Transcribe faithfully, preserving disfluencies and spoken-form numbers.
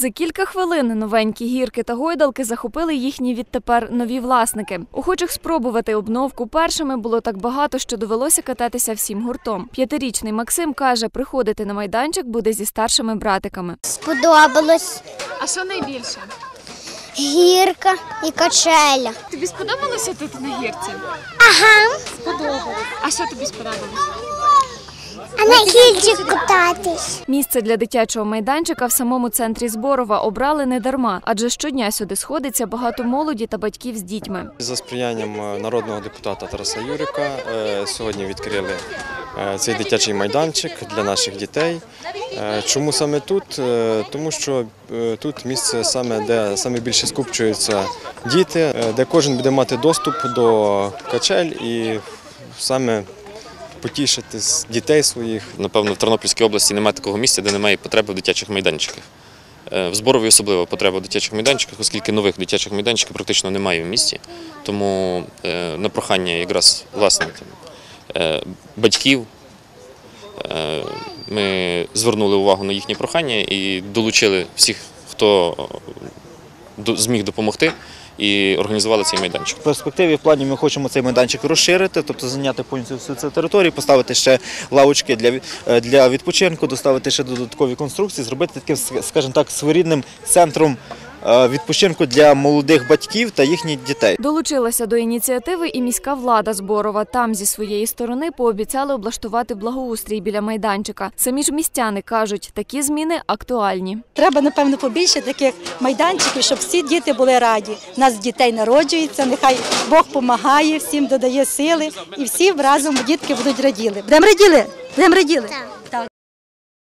За кілька хвилин новенькі гірки та гойдалки захопили їхні відтепер нові власники. Охочих спробувати обновку першими було так багато, що довелося кататися всім гуртом. П'ятирічний Максим каже, приходити на майданчик буде зі старшими братиками. Сподобалось. А що найбільше? Гірка і качеля. Тобі сподобалося тут на гірці? Ага. Сподобалось. А що тобі сподобалось? А на гірці кататись. Місце для дитячого майданчика в самому центрі Зборова обрали не дарма, адже щодня сюди сходиться багато молоді та батьків з дітьми. За сприянням народного депутата Тараса Юрика сьогодні відкрили цей дитячий майданчик для наших дітей. Чому саме тут? Тому що тут місце, саме, де саме більше скупчуються діти, де кожен буде мати доступ до качель і саме потішити дітей своїх. Напевно, в Тернопільській області немає такого місця, де немає потреби в дитячих майданчиках. В Зборові особливо потреба в дитячих майданчиках, оскільки нових дитячих майданчиків практично немає в місті. Тому на прохання якраз власне батьків ми звернули увагу на їхні прохання і долучили всіх, хто зміг допомогти, і організували цей майданчик. В перспективі, в плані, ми хочемо цей майданчик розширити, тобто зайняти повністю всю цю територію, поставити ще лавочки для, для відпочинку, доставити ще додаткові конструкції, зробити таким, скажімо так, своєрідним центром відпочинку для молодих батьків та їхніх дітей. Долучилася до ініціативи і міська влада Зборова. Там зі своєї сторони пообіцяли облаштувати благоустрій біля майданчика. Самі ж містяни кажуть, такі зміни актуальні. Треба, напевно, побільше таких майданчиків, щоб всі діти були раді. У нас дітей народжується, нехай Бог допомагає, всім додає сили і всі разом дітки будуть раділи. Будемо раділи? Будемо раділи?